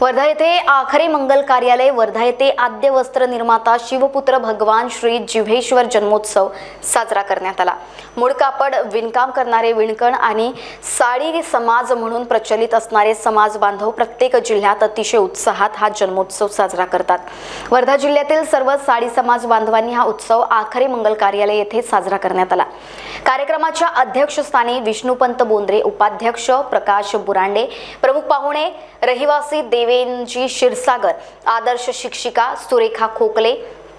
वर्धा येथे आखरे मंगल कार्यालय वर्धा येथे आद्य वस्त्र निर्माता शिवपुत्र भगवान श्री जिव्हेश्वर जन्मोत्सव साजरा करण्यात आला। मूळ कापड विणकाम करणारे विणकण आणि साडी समाज म्हणून प्रचलित असणारे समाज बांधव प्रत्येक जिल्ह्यात अतिशय उत्साहात हा जन्मोत्सव साजरा करतात। वर्धा जिल्ह्यातील सर्व साडी समाज बांधवांनी हा उत्सव आखरे मंगल कार्यालय येथे साजरा करण्यात आला। कार्यक्रमाच्या अध्यक्षस्थानी विष्णुपंत बोंद्रे, उपाध्यक्ष प्रकाश बुरांडे, प्रमुख पाहुणे रहिवासी देवेंजी क्षीरसागर, आदर्श शिक्षिका सुरेखा खोकले,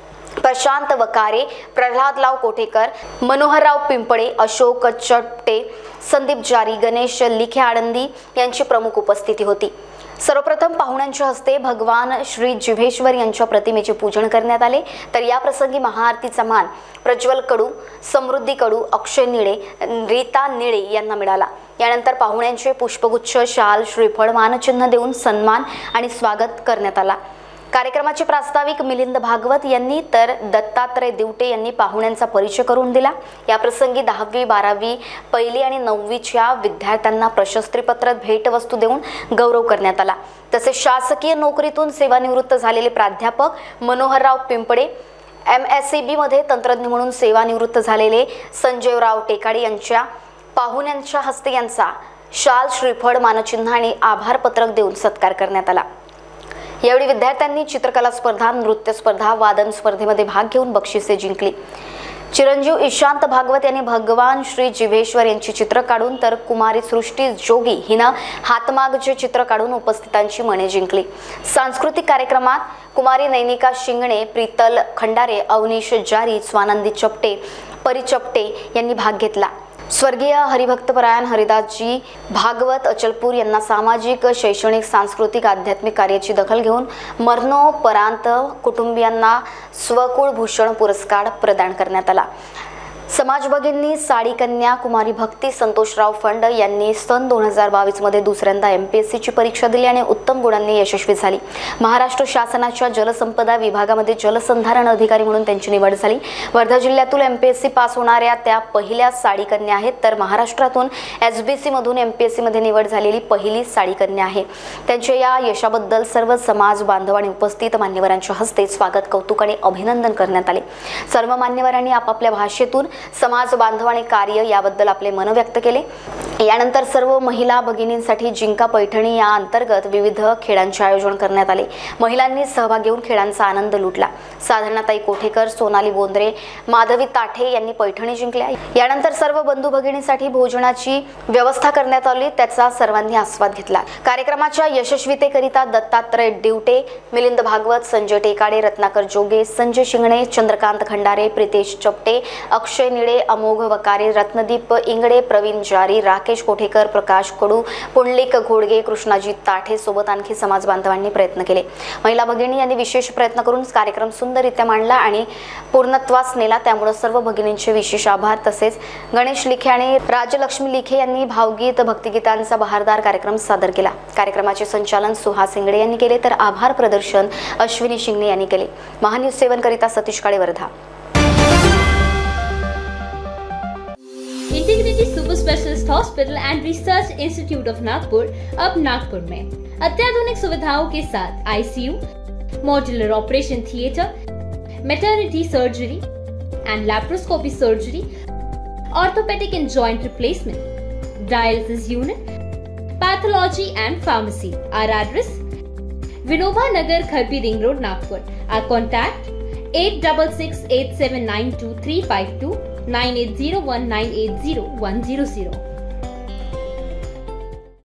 प्रशांत वकारे, प्रल्हादराव कोठेकर, मनोहरराव पिंपळे, अशोक चपटे, संदीप जारी, गणेश लिखे आळंदी यांची प्रमुख उपस्थिती होती। सर्वप्रथम पाहुण्यांच्या हस्ते भगवान श्री जिव्हेश्वर यांच्या प्रतिमेचे पूजन करण्यात आले। तर या प्रसंगी महाआरतीचा मान प्रज्वल कडू, समृद्धी कडू, अक्षय निळे, रीता निळे यांना मिळाला। यानंतर पाहुण्यांचे पुष्पगुच्छ, शाल, श्रीफळ, मानचिन्ह देऊन सन्मान आणि स्वागत करण्यात आला। कार्यक्रमाचे प्रास्ताविक मिलिंद भागवत यांनी तर दत्तात्रय दिवटे यांनी पाहुण्यांचा परिचय करून दिला। या प्रसंगी 10वी, 12वी, पहिली आणि 9वीच्या विद्यार्थ्यांना प्रशस्तीपत्र, भेटवस्तू देऊन गौरव करण्यात आला। तसेच शासकीय नोकरीतून सेवानिवृत्त झालेले प्राध्यापक मनोहरराव पिंपळे, MSCB मध्ये तंत्रज्ञ म्हणून सेवानिवृत्त झालेले संजयराव टेकाडे यांच्या पाहुण्यांच्या हस्ते यांचा शाल, श्रीफळ, मानचिन्ह आणि आभार पत्रक देऊन सत्कार करण्यात आला। यावेळी विद्यार्थ्यांनी चित्रकला स्पर्धा, नृत्य स्पर्धा, वादन स्पर्धेमध्ये भाग घेऊन बक्षिसे जिंकली। चिरंजीव ईशांत भागवत यांनी भगवान श्री जिव्हेश्वर यांची चित्र काढून तर कुमारी सृष्टी जोगी हिनं हातमागचे चित्र काढून उपस्थितांची मने जिंकली। सांस्कृतिक कार्यक्रमात कुमारी नैनिका शिंगणे, प्रीतल खंडारे, अवनीश जारी, स्वानंदी चपटे, परी चपटे यांनी भाग घेतला। स्वर्गीय हरिभक्तपरायण हरिदासजी भागवत अचलपूर यांना सामाजिक, शैक्षणिक, सांस्कृतिक, आध्यात्मिक कार्याची दखल घेऊन मरणोपरांत कुटुंबियांना स्वकुळभूषण पुरस्कार प्रदान करण्यात आला। समाज भगिनी साडी कन्या कुमारी भक्ती संतोषराव फंड यांनी सन 2022 मध्ये दुसऱ्यांदा MPSC ची परीक्षा दिली आणि उत्तम गुणांनी यशस्वी झाली। महाराष्ट्र शासनाच्या जलसंपदा विभागामध्ये जलसंधारण अधिकारी म्हणून त्यांची निवड झाली। वर्धा जिल्ह्यातून MPSC पास होणाऱ्या त्या पहिल्या साडी कन्या आहेत, तर महाराष्ट्रातून SBC मधून MPSC मध्ये निवड झालेली पहिली साडी कन्या आहे। त्यांच्या या यशाबद्दल सर्व समाज बांधव आणि उपस्थित मान्यवरांच्या हस्ते स्वागत, कौतुक आणि अभिनंदन करण्यात आले। सर्व मान्यवरांनी आपापल्या भाषेतून समाज बांधव आणि कार्य याबद्दल आपले मन व्यक्त केले। यानंतर सर्व महिला भगिनींसाठी जिंका पैठणी या अंतर्गत विविध खेळांचे आयोजन करण्यात आले। महिलांनी सहभाग घेऊन खेळांचा आनंद लुटला। साधनाताई कोठेकर, सोनाली बोंद्रे, माधवी ताठे यांनी पैठणी जिंकल्या। यानंतर सर्व बंधू भगिनींसाठी भोजनाची व्यवस्था करण्यात आली, त्याचा सर्वांनी आस्वाद घेतला। कार्यक्रमाच्या यशस्वीतेकरिता दत्तात्रय दिवटे, मिलिंद भागवत, संजय टेकाडे, रत्नाकर जोगे, संजय शिंगणे, चंद्रकांत खंडारे, प्रितेश चपटे, अक्षय निळे, अमोघ वकारे, रत्नदीप इंगडे, प्रवीण जारी, राकेश कोठेकर, प्रकाश कडू, पुंडलिक घोडगे, कृष्णाजी ताठे सोबत आणखी समाज बांधवांनी प्रयत्न केले। महिला भगिनी यांनी विशेष प्रयत्न करून कार्यक्रम सुंदररित्या मांडला आणि पूर्णत्वास नेला, त्यामुळे सर्व भगिनींचे विशेष आभार। तसेच गणेश लिखे आणि राजलक्ष्मी लिखे यांनी भावगीत, भक्तिगीतांचा बहारदार कार्यक्रम सादर केला। कार्यक्रमाचे संचालन सुहास इंगडे यांनी केले, तर आभार प्रदर्शन अश्विनी शिंगणे यांनी केले। महान्यूज 7 करिता Satish Kale, Wardha. Integrity super specialist hospital and research institute of Nagpur अब नागपुर में अत्याधुनिक सुविधाओं के साथ ICU, modular operation theatre, maternity surgery and laparoscopy surgery, orthopaedic and joint replacement, dialysis unit, pathology and pharmacy. Our address: Vinoba Nagar, Kharbi ring road, Nagpur. Our contact: 8668792352, 9801980100।